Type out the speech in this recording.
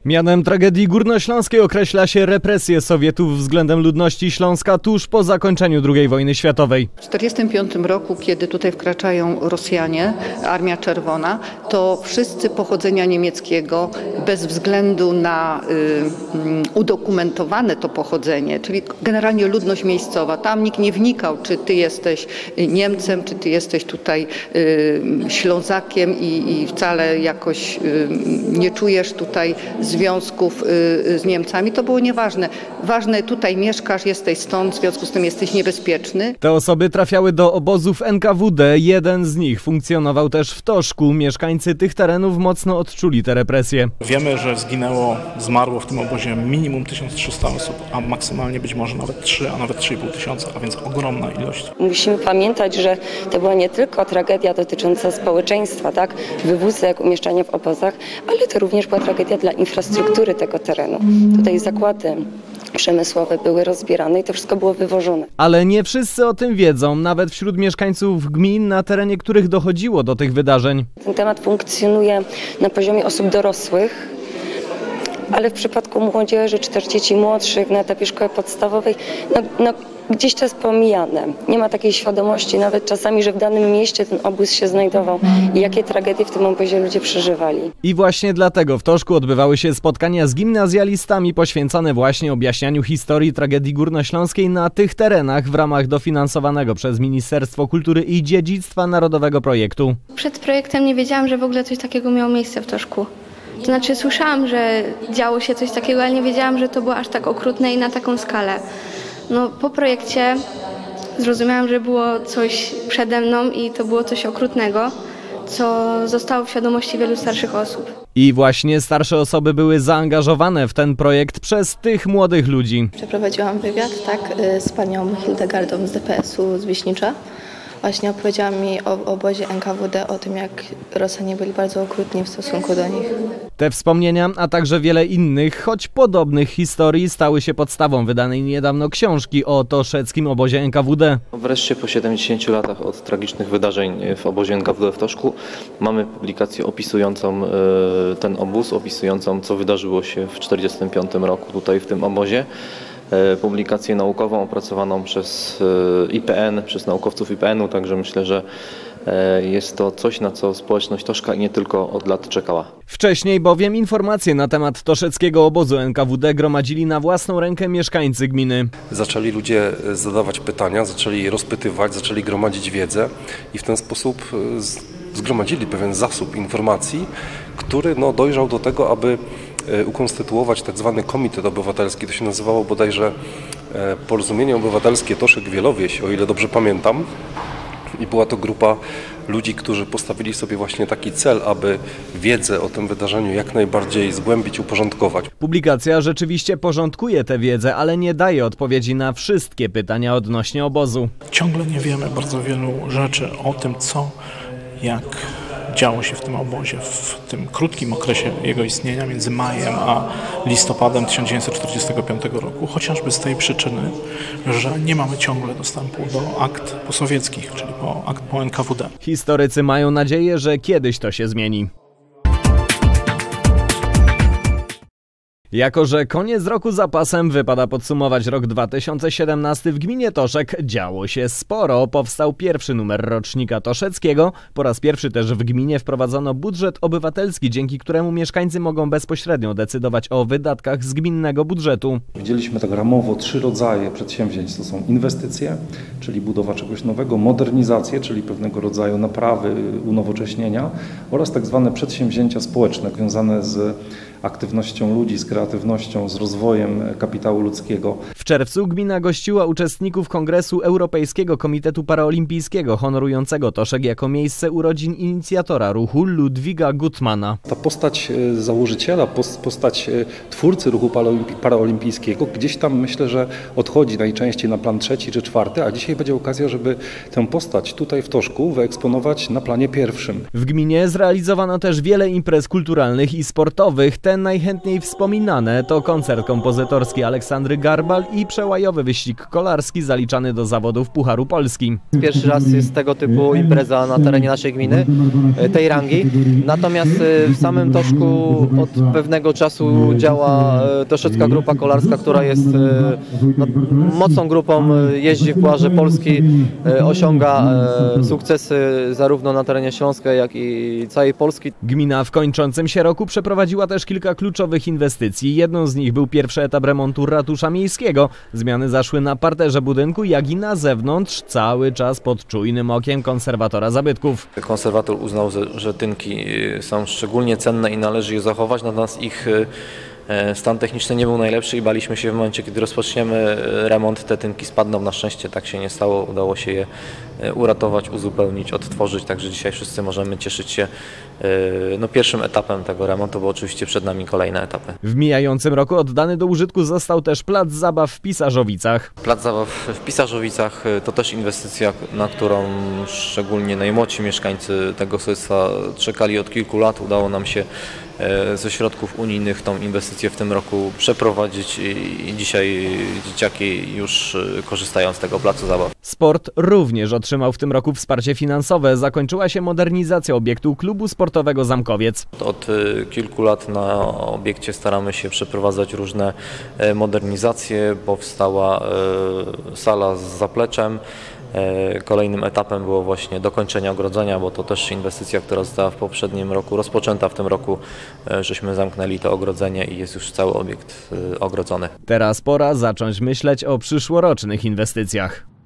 Mianem tragedii górnośląskiej określa się represje Sowietów względem ludności Śląska tuż po zakończeniu II wojny światowej. W 1945 roku, kiedy tutaj wkraczają Rosjanie, Armia Czerwona, to wszyscy pochodzenia niemieckiego, bez względu na udokumentowane to pochodzenie, czyli generalnie ludność miejscowa, tam nikt nie wnikał, czy ty jesteś Niemcem, czy ty jesteś tutaj Ślązakiem i wcale jakoś nie czujesz tutaj związków z Niemcami, to było nieważne. Ważne, tutaj mieszkasz, jesteś stąd, w związku z tym jesteś niebezpieczny. Te osoby trafiały do obozów NKWD, jeden z nich funkcjonował też w Toszku. Mieszkańcy tych terenów mocno odczuli te represje. Wiemy, że zmarło w tym obozie minimum 1300 osób, a maksymalnie być może nawet 3, a nawet 3,5 tysiąca, a więc ogromna ilość. Musimy pamiętać, że to była nie tylko tragedia dotycząca społeczeństwa, tak, wywózek, umieszczania w obozach, ale to również była tragedia dla infrastruktury tego terenu. Tutaj zakłady przemysłowe były rozbierane i to wszystko było wywożone. Ale nie wszyscy o tym wiedzą, nawet wśród mieszkańców gmin, na terenie których dochodziło do tych wydarzeń. Ten temat funkcjonuje na poziomie osób dorosłych, ale w przypadku młodzieży czy też dzieci młodszych na etapie szkoły podstawowej, gdzieś to jest pomijane. Nie ma takiej świadomości nawet czasami, że w danym mieście ten obóz się znajdował i jakie tragedie w tym obozie ludzie przeżywali. I właśnie dlatego w Toszku odbywały się spotkania z gimnazjalistami poświęcone właśnie objaśnianiu historii tragedii górnośląskiej na tych terenach w ramach dofinansowanego przez Ministerstwo Kultury i Dziedzictwa Narodowego projektu. Przed projektem nie wiedziałam, że w ogóle coś takiego miało miejsce w Toszku. To znaczy słyszałam, że działo się coś takiego, ale nie wiedziałam, że to było aż tak okrutne i na taką skalę. Po projekcie zrozumiałam, że było coś przede mną i to było coś okrutnego, co zostało w świadomości wielu starszych osób. I właśnie starsze osoby były zaangażowane w ten projekt przez tych młodych ludzi. Przeprowadziłam wywiad, z panią Hildegardą z DPS-u z Wiśnicza. Właśnie opowiedziała mi o obozie NKWD, o tym, jak Rosjanie byli bardzo okrutni w stosunku do nich. Te wspomnienia, a także wiele innych, choć podobnych historii stały się podstawą wydanej niedawno książki o toszeckim obozie NKWD. Wreszcie po 70 latach od tragicznych wydarzeń w obozie NKWD w Toszku mamy publikację opisującą ten obóz, opisującą, co wydarzyło się w 1945 roku tutaj w tym obozie. Publikację naukową opracowaną przez IPN, przez naukowców IPN-u, także myślę, że jest to coś, na co społeczność Toszka i nie tylko od lat czekała. Wcześniej bowiem informacje na temat toszeckiego obozu NKWD gromadzili na własną rękę mieszkańcy gminy. Zaczęli ludzie zadawać pytania, zaczęli rozpytywać, zaczęli gromadzić wiedzę i w ten sposób zgromadzili pewien zasób informacji, który dojrzał do tego, aby ukonstytuować tak zwany komitet obywatelski. To się nazywało bodajże Porozumienie Obywatelskie Toszek-Wielowieś, o ile dobrze pamiętam. I była to grupa ludzi, którzy postawili sobie właśnie taki cel, aby wiedzę o tym wydarzeniu jak najbardziej zgłębić, uporządkować. Publikacja rzeczywiście porządkuje tę wiedzę, ale nie daje odpowiedzi na wszystkie pytania odnośnie obozu. Ciągle nie wiemy bardzo wielu rzeczy o tym, jak działo się w tym obozie, w tym krótkim okresie jego istnienia między majem a listopadem 1945 roku, chociażby z tej przyczyny, że nie mamy ciągle dostępu do akt posowieckich, czyli po NKWD. Historycy mają nadzieję, że kiedyś to się zmieni. Jako że koniec roku za pasem, wypada podsumować rok 2017 w gminie Toszek. Działo się sporo. Powstał pierwszy numer rocznika toszeckiego. Po raz pierwszy też w gminie wprowadzono budżet obywatelski, dzięki któremu mieszkańcy mogą bezpośrednio decydować o wydatkach z gminnego budżetu. Widzieliśmy tak ramowo 3 rodzaje przedsięwzięć. To są inwestycje, czyli budowa czegoś nowego, modernizacje, czyli pewnego rodzaju naprawy, unowocześnienia oraz tak zwane przedsięwzięcia społeczne związane z aktywnością ludzi, z kreatywnością, z rozwojem kapitału ludzkiego. W czerwcu gmina gościła uczestników Kongresu Europejskiego Komitetu Paraolimpijskiego, honorującego Toszek jako miejsce urodzin inicjatora ruchu Ludwiga Gutmana. Ta postać założyciela, postać twórcy ruchu paraolimpijskiego gdzieś tam myślę, że odchodzi najczęściej na plan 3. czy 4., a dzisiaj będzie okazja, żeby tę postać tutaj w Toszku wyeksponować na planie 1. W gminie zrealizowano też wiele imprez kulturalnych i sportowych. te najchętniej wspominane to koncert kompozytorski Aleksandry Garbal i przełajowy wyścig kolarski zaliczany do zawodów Pucharu Polski. Pierwszy raz jest tego typu impreza na terenie naszej gminy, tej rangi. Natomiast w samym Toszku od pewnego czasu działa Toszecka Grupa Kolarska, która jest mocną grupą, jeździ w Pucharze Polski, osiąga sukcesy zarówno na terenie Śląska, jak i całej Polski. Gmina w kończącym się roku przeprowadziła też kilka kluczowych inwestycji. Jedną z nich był pierwszy etap remontu ratusza miejskiego. Zmiany zaszły na parterze budynku, jak i na zewnątrz, cały czas pod czujnym okiem konserwatora zabytków. Konserwator uznał, że tynki są szczególnie cenne i należy je zachować, natomiast ich stan techniczny nie był najlepszy i baliśmy się w momencie, kiedy rozpoczniemy remont, te tynki spadną. Na szczęście tak się nie stało, udało się je uratować, uzupełnić, odtworzyć, także dzisiaj wszyscy możemy cieszyć się pierwszym etapem tego remontu, bo oczywiście przed nami kolejne etapy. W mijającym roku oddany do użytku został też plac zabaw w Pisarzowicach. Plac zabaw w Pisarzowicach to też inwestycja, na którą szczególnie najmłodsi mieszkańcy tego sołectwa czekali od kilku lat. Udało nam się ze środków unijnych tą inwestycję w tym roku przeprowadzić i dzisiaj dzieciaki już korzystają z tego placu zabaw. Sport również otrzymał w tym roku wsparcie finansowe. Zakończyła się modernizacja obiektu klubu sportowego Zamkowiec. Od kilku lat na obiekcie staramy się przeprowadzać różne modernizacje. Powstała sala z zapleczem. Kolejnym etapem było właśnie dokończenie ogrodzenia, bo to też inwestycja, która została w poprzednim roku rozpoczęta. W tym roku żeśmy zamknęli to ogrodzenie i jest już cały obiekt ogrodzony. Teraz pora zacząć myśleć o przyszłorocznych inwestycjach.